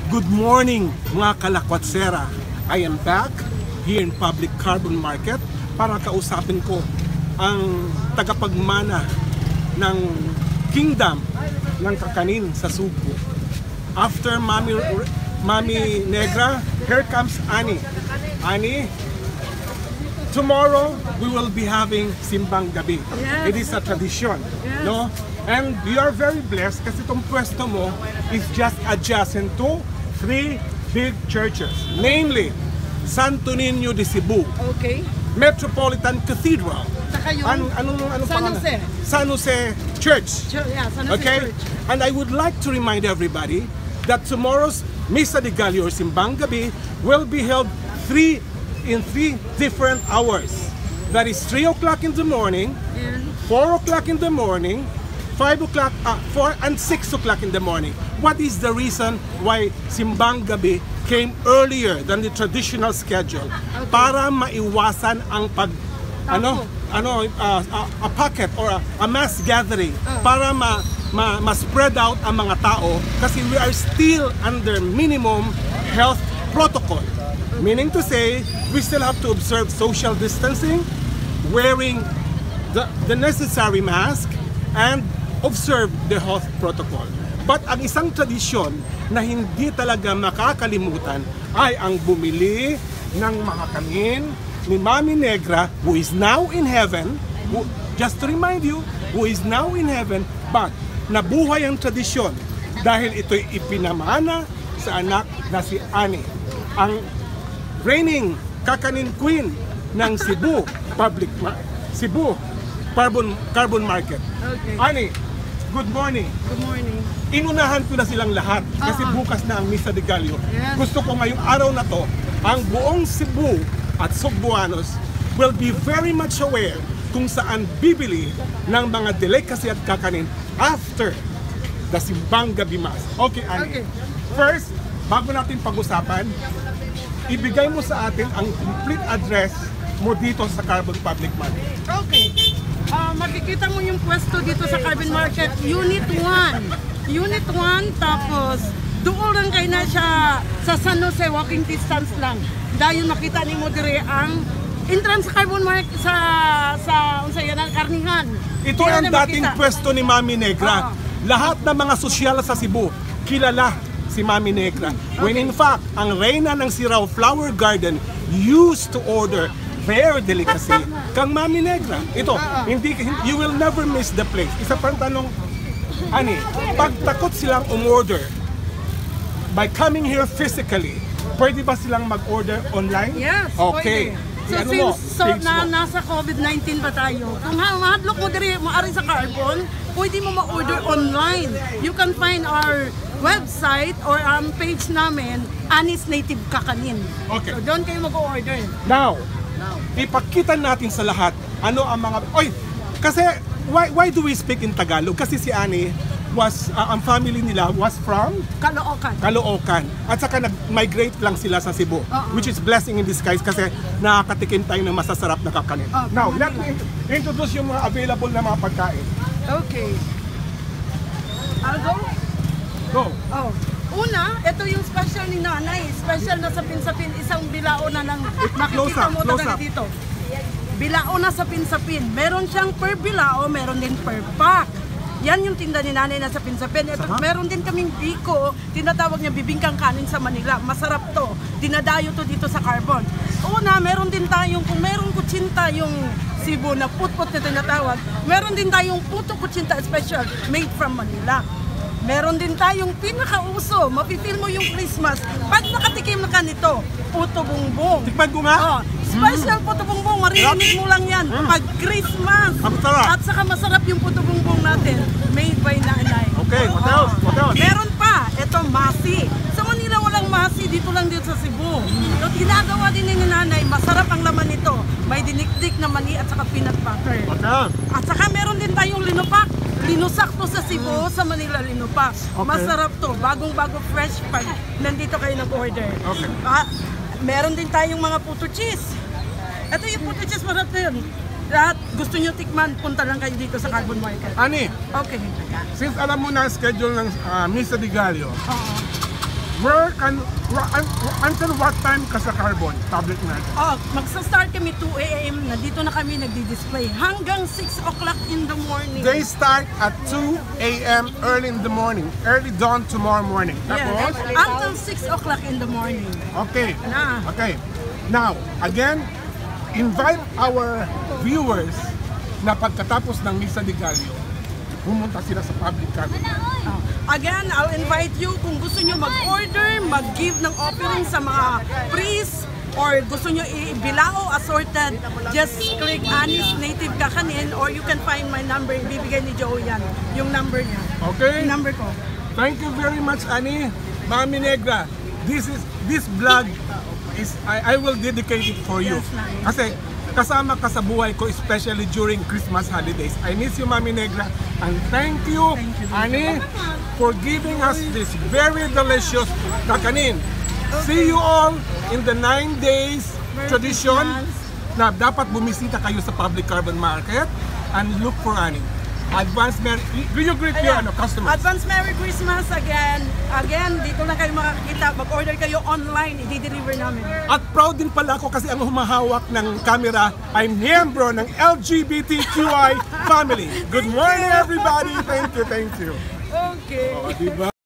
Good morning mga kalakwatsera. I am back here in Public Carbon Market para kausapin ko ang tagapagmana ng Kingdom ng Kakanin sa Subo. After Mami Negra, here comes Annie. Annie, tomorrow we will be having Simbang Gabi. Yes. It is a tradition, Yes. no? And you are very blessed kasi itong pwesto mo is just adjacent to 3 big churches, namely Santo Niño de Cebu, Okay. Metropolitan Cathedral, Saka yung anong San pangalan? Jose. San Jose Church. Yeah, San Jose Okay? Church. And I would like to remind everybody that tomorrow's Misa de Gallo or Simbang Gabi will be held in three different hours. That is 3 o'clock in the morning, And 4 o'clock in the morning, 5 o'clock, 4 and 6 o'clock in the morning. What is the reason why Simbang Gabi came earlier than the traditional schedule? Para maiwasan ang a pocket or a mass gathering, para ma-spread out ang mga tao kasi we are still under minimum health protocol. Meaning to say, we still have to observe social distancing, wearing the necessary mask, and observe the health protocol. But ang isang tradisyon na hindi talaga makakalimutan ay ang bumili ng mga kanin ni Mami Negra, who is now in heaven, just to remind you, who is now in heaven, but nabuhay ang tradisyon dahil ito'y ipinamana sa anak na si Annie, ang reigning kakanin queen ng Cebu Cebu Carbon Market. Okay. Annie, good morning. good morning. Inunahan ko na silang lahat kasi bukas na ang Misa de Gallo. Yes. Gusto ko ngayong araw na to, ang buong Cebu at Cebuanos will be very much aware kung saan bibili ng mga delicacy at kakanin after the Simbang Gabi Mass. Okay, Annie. Okay. First, bago natin pag-usapan, ibigay mo sa atin ang complete address mo dito sa Carbon Public Market. Okay. Makikita mo yung pwesto dito sa Carbon Market, Unit 1. Unit 1, tapos doon lang kayo na siya sa San Jose, walking distance lang. Dahil makita ni mo dire ang entrance sa Carbon Market sa Karnihan. Ito ang dating pwesto ni Mami Negra. Lahat ng mga sosyal sa Cebu, kilala si Mami Negra. When in fact, ang reyna ng Sirao Flower Garden used to order their delicacy kang Mami Negra. Ito, you will never miss the place. Isa pang tanong, Ani, pag takot silang umorder, by coming here physically, pwede ba silang mag-order online? Yes, okay. pwede. So nasa COVID-19 ba tayo? Kung mahadlok mo diri maari sa Carbon, pwede mo ma-order online. You can find our website or ang page namin, Annie's Native Kakanin. Okay. So doon kayo mag-order. Now, ipakita natin sa lahat ano ang mga... Kasi why do we speak in Tagalog? Kasi si Annie was, ang family nila was from Caloocan. At saka nag-migrate lang sila sa Cebu, which is blessing in disguise kasi nakakatikim tayo ng masasarap na kakanin. Now, let me introduce yung mga available na mga pagkain. Okay. I'll go? Go. Una, ito yung special ni Nanay. Special na sapin-sapin, isang bilao na ng makikita mo talaga dito. Bilao na sapin-sapin. Meron siyang per bilao, meron din per pack. Yan yung tinda ni Nanay na sapin-sapin. Ito, meron din kaming biko, tinatawag niya bibingkang kanin sa Manila. Masarap to. Dinadayo to dito sa Carbon. Una, meron din tayong, kung meron kutsinta yung Cebu na putput na tinatawag, meron din tayong puto kutsinta special made from Manila. Meron din tayong pinakauso, mapipil mo yung Christmas. Pag nakatikim na ka nito, puto bumbong. Tikman ko nga. Special puto bumbong, maririnig mo lang yan pag Christmas. At saka masarap yung puto bumbong natin, made by Nanay. Okay, what else? What else? Meron pa, ito masi. Sa Manila walang masi, dito lang dito sa Cebu. Yung ginagawa din ni Nanay, masarap ang laman nito. May dinikdik na mani at saka peanut butter. At saka meron din tayong linupak. Linusak to sa Cebu, sa Manila linupak. Masarap to, bagong-bago fresh pag nandito kayo nag-order. Okay. Meron din tayong mga puto cheese. Ito yung puto cheese, masarap na yun. Lahat gusto nyo tikman, punta lang kayo dito sa Carbon Market. Ani, Okay. since alam mo na ang schedule ng Misa de Gallo, Where can, until what time ka sa Carbon, public natin? Magsa-start kami 2 a.m. Nandito na kami nagdi-display hanggang 6 o'clock in the morning. They start at 2 a.m. early in the morning, early dawn tomorrow morning. Tapos? Until 6 o'clock in the morning. Okay. Okay. Now, again, invite our viewers na pagkatapos ng Misa de Gallo, pumunta sila sa public carbon. Again, I'll invite you kung gusto nyo mag-order, mag-give ng offering sa mga priest, or gusto nyo i-bilao assorted, just click Annie's Native Kakanin, or you can find my number. Ibibigay ni Joe yan, yung number niya. Okay. Yung number ko. Thank you very much, Annie. Mami Negra, this vlog is I will dedicate it for you. Yes, Mami. Kasi kasama ka sa buhay ko, especially during Christmas holidays. I miss you, Mami Negra, and thank you, Annie, for giving us this very delicious kakanin. See you all in the 9 days tradition na dapat bumisita kayo sa public carbon market and look for Annie. Advance Merry, will you greet your customers? Advance Merry Christmas again. Again, dito na kayo makakita. Mag-order kayo online, i-deliver namin. At proud din pala ako kasi ang humahawak ng camera ay miyembro ng LGBTQI family. Good morning everybody! Thank you, thank you. Okay. Diba?